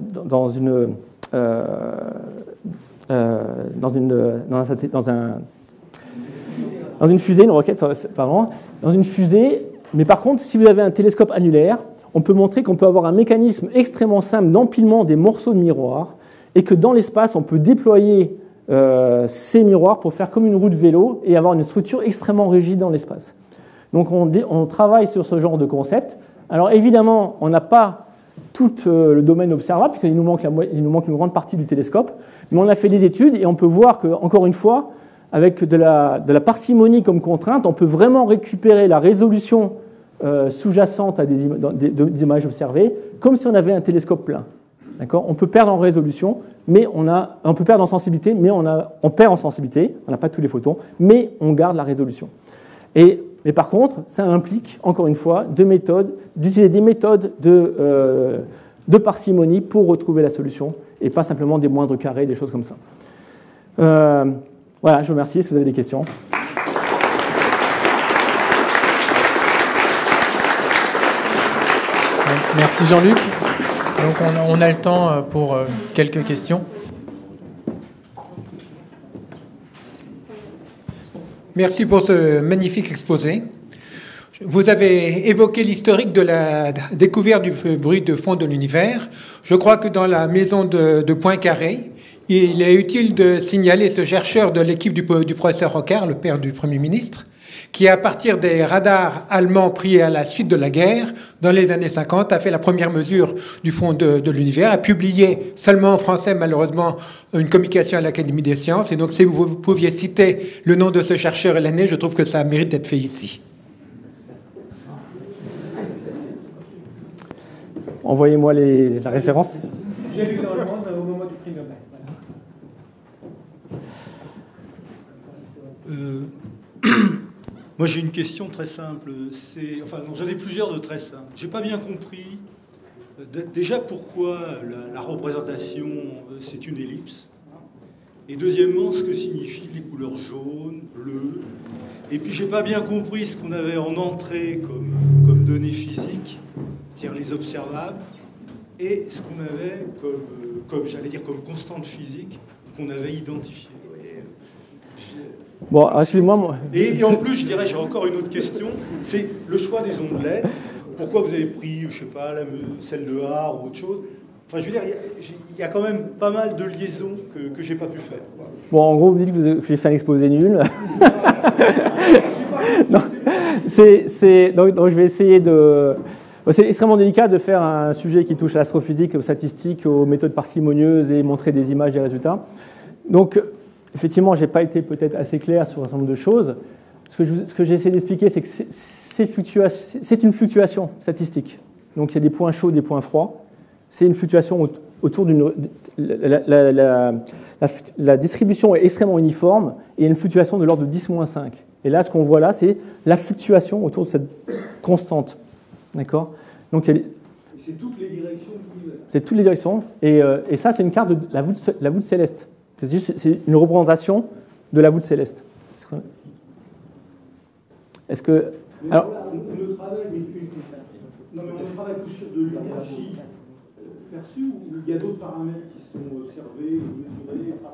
une fusée, une roquette, pardon, dans une fusée. Mais par contre, si vous avez un télescope annulaire, on peut montrer qu'on peut avoir un mécanisme extrêmement simple d'empilement des morceaux de miroirs et que dans l'espace, on peut déployer ces miroirs pour faire comme une roue de vélo et avoir une structure extrêmement rigide dans l'espace. Donc on travaille sur ce genre de concept. Alors évidemment, on n'a pas tout le domaine observable, puisqu'il nous manque une grande partie du télescope, mais on a fait des études et on peut voir que, encore une fois, avec de la parcimonie comme contrainte, on peut vraiment récupérer la résolution sous-jacente à des images observées, comme si on avait un télescope plein. D'accord ? On peut perdre en résolution, mais on peut perdre en sensibilité, mais on perd en sensibilité, on n'a pas tous les photons, mais on garde la résolution. Mais par contre, ça implique, encore une fois, d'utiliser des méthodes de parcimonie pour retrouver la solution, et pas simplement des moindres carrés, des choses comme ça. Voilà, je vous remercie si vous avez des questions. Merci Jean-Luc. Donc on a le temps pour quelques questions. Merci pour ce magnifique exposé. Vous avez évoqué l'historique de la découverte du bruit de fond de l'univers. Je crois que dans la maison de Poincaré, il est utile de signaler ce chercheur de l'équipe du professeur Rocard, le père du Premier ministre, qui, à partir des radars allemands pris à la suite de la guerre, dans les années 50, a fait la première mesure du fond de l'univers, a publié seulement en français, malheureusement, une communication à l'Académie des sciences. Et donc, si vous pouviez citer le nom de ce chercheur et l'année, je trouve que ça mérite d'être fait ici. Envoyez-moi la référence. J'ai vu dans le monde au moment du prix Nobel. Moi, j'ai une question très simple. J'en ai plusieurs de très simples. J'ai pas bien compris. Déjà, pourquoi la représentation, c'est une ellipse. Et deuxièmement, ce que signifient les couleurs jaune, bleu. Et puis, j'ai pas bien compris ce qu'on avait en entrée comme données physiques, c'est-à-dire les observables, et ce qu'on avait comme constante physique qu'on avait identifiée. Bon, excusez-moi. Et en plus, je dirais, j'ai encore une autre question, c'est le choix des ondelettes. Pourquoi vous avez pris, je sais pas, celle de Haar ou autre chose? Enfin, je veux dire, il y a quand même pas mal de liaisons que j'ai pas pu faire. Bon, en gros, vous dites que j'ai fait un exposé nul. Non, donc, je vais essayer de... C'est extrêmement délicat de faire un sujet qui touche à l'astrophysique, aux statistiques, aux méthodes parcimonieuses et montrer des images des résultats. Donc, effectivement, je n'ai pas été peut-être assez clair sur un certain nombre de choses. Ce que j'ai essayé d'expliquer, c'est que c'est une fluctuation statistique. Donc, il y a des points chauds, des points froids. C'est une fluctuation autour d'une... La distribution est extrêmement uniforme et il y a une fluctuation de l'ordre de 10-5. Et là, ce qu'on voit là, c'est la fluctuation autour de cette constante. D'accord? Donc, c'est toutes les directions. C'est toutes les directions. Et ça, c'est une carte de la voûte céleste. C'est une représentation de la voûte céleste. Est-ce que... Alors, on ne travaille que sur de l'énergie perçue ou il y a d'autres paramètres qui sont observés, mesurés et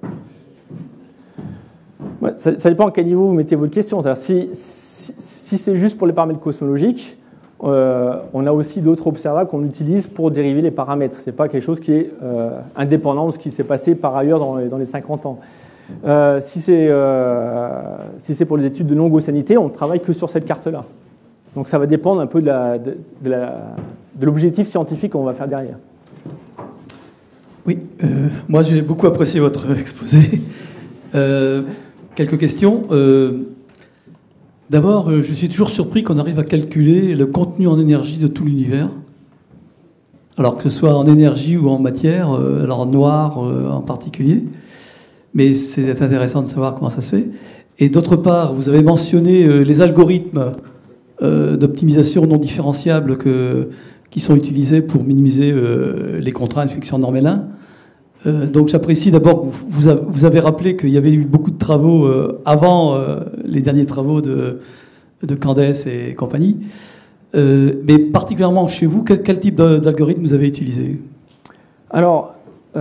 travaillés? Ça dépend à quel niveau vous mettez votre question. Si c'est juste pour les paramètres cosmologiques, on a aussi d'autres observables qu'on utilise pour dériver les paramètres. Ce n'est pas quelque chose qui est indépendant de ce qui s'est passé par ailleurs dans les 50 ans. Si c'est pour les études de longue océanité, on ne travaille que sur cette carte-là. Donc ça va dépendre un peu de l'objectif scientifique qu'on va faire derrière. Oui, moi j'ai beaucoup apprécié votre exposé. Quelques questions. D'abord, je suis toujours surpris qu'on arrive à calculer le contenu en énergie de tout l'univers. Alors que ce soit en énergie ou en matière, alors en noir en particulier. Mais c'est intéressant de savoir comment ça se fait. Et d'autre part, vous avez mentionné les algorithmes d'optimisation non différenciables qui sont utilisés pour minimiser les contraintes de friction norme L1. Donc j'apprécie d'abord que vous avez rappelé qu'il y avait eu beaucoup de travaux avant les derniers travaux de Candace et compagnie. Mais particulièrement chez vous, quel type d'algorithme vous avez utilisé? Alors,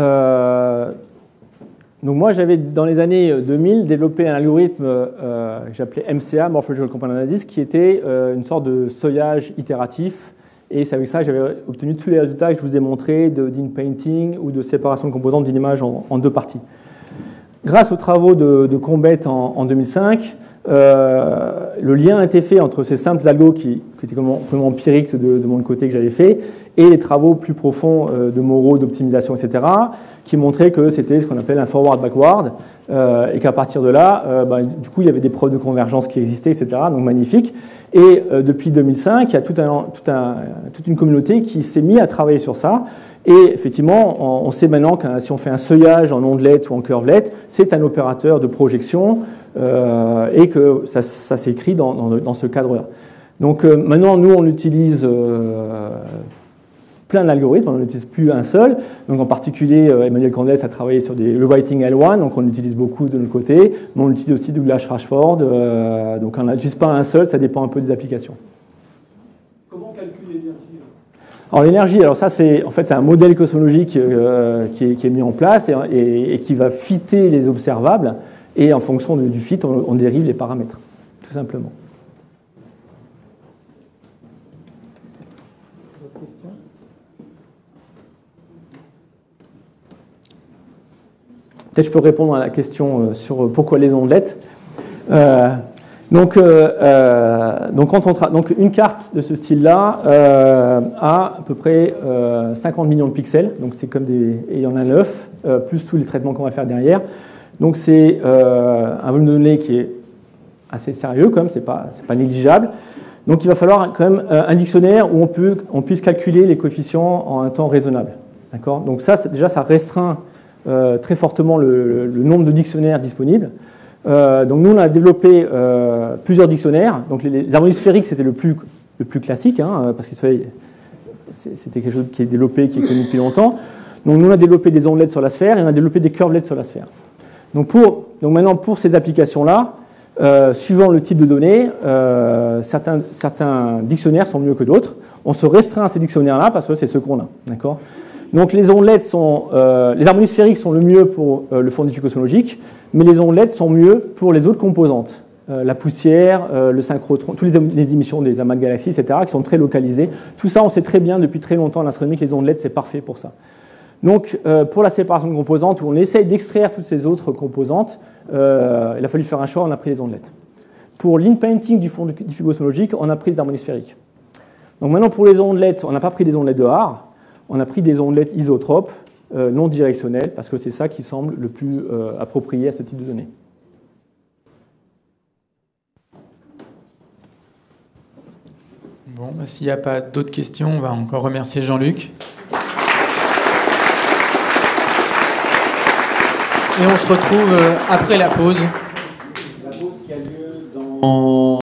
donc moi j'avais dans les années 2000 développé un algorithme que j'appelais MCA, Morphological Component Analysis, qui était une sorte de seuillage itératif. Et c'est avec ça que j'avais obtenu tous les résultats que je vous ai montrés d'in-painting ou de séparation de composantes d'une image en deux parties. Grâce aux travaux de Combet en 2005, le lien a été fait entre ces simples algos qui étaient complètement empiriques de mon côté que j'avais fait et les travaux plus profonds de Moreau, d'optimisation, etc., qui montraient que c'était ce qu'on appelle un forward-backward et qu'à partir de là, du coup, il y avait des preuves de convergence qui existaient, etc., donc magnifique. Et depuis 2005, il y a toute une communauté qui s'est mise à travailler sur ça. Et effectivement, on sait maintenant que si on fait un seuillage en ondelette ou en curvelette, c'est un opérateur de projection et que ça s'écrit dans ce cadre-là. Donc maintenant, nous, on utilise plein d'algorithmes, on n'utilise plus un seul. Donc en particulier, Emmanuel Candace a travaillé sur le writing L1, donc on l'utilise beaucoup de notre côté, mais on utilise aussi Douglas Rashford, donc on n'utilise pas un seul, ça dépend un peu des applications. Comment calculer l'énergie? Alors l'énergie, alors ça c'est un modèle cosmologique qui est mis en place et qui va fitter les observables, et en fonction du fit, on dérive les paramètres, tout simplement. Peut-être je peux répondre à la question sur pourquoi les ondelettes. Donc une carte de ce style-là a à peu près 50 millions de pixels, donc c'est comme et il y en a 9, plus tous les traitements qu'on va faire derrière. Donc c'est un volume de données qui est assez sérieux quand même, c'est pas négligeable. Donc il va falloir quand même un dictionnaire où on puisse calculer les coefficients en un temps raisonnable. D'accord ? Donc ça, déjà, ça restreint très fortement le nombre de dictionnaires disponibles. Donc nous, on a développé plusieurs dictionnaires. Donc les harmonies sphériques, c'était le plus classique, hein, parce que c'était quelque chose qui est développé, qui est connu depuis longtemps. Donc nous, on a développé des ondelettes sur la sphère et on a développé des curvelettes sur la sphère. Donc maintenant, pour ces applications-là, suivant le type de données, certains dictionnaires sont mieux que d'autres. On se restreint à ces dictionnaires-là parce que c'est ceux qu'on a. D'accord ? Donc les ondes LED sont, les harmonies sphériques sont le mieux pour le fond diffus cosmologique, mais les ondes LED sont mieux pour les autres composantes. La poussière, le synchrotron, toutes les émissions des amas de galaxies, etc., qui sont très localisées. Tout ça, on sait très bien depuis très longtemps en astronomie que les ondes LED, c'est parfait pour ça. Donc, pour la séparation de composantes, où on essaye d'extraire toutes ces autres composantes, il a fallu faire un choix, on a pris les ondes LED. Pour l'in-painting du fond diffus cosmologique, on a pris les harmonies sphériques. Donc maintenant, pour les ondes LED, on n'a pas pris des ondes LED de Haar, on a pris des ondes LED isotropes, non directionnelles, parce que c'est ça qui semble le plus approprié à ce type de données. Bon, s'il n'y a pas d'autres questions, on va encore remercier Jean-Luc. Et on se retrouve après la pause. La pause qui a lieu dans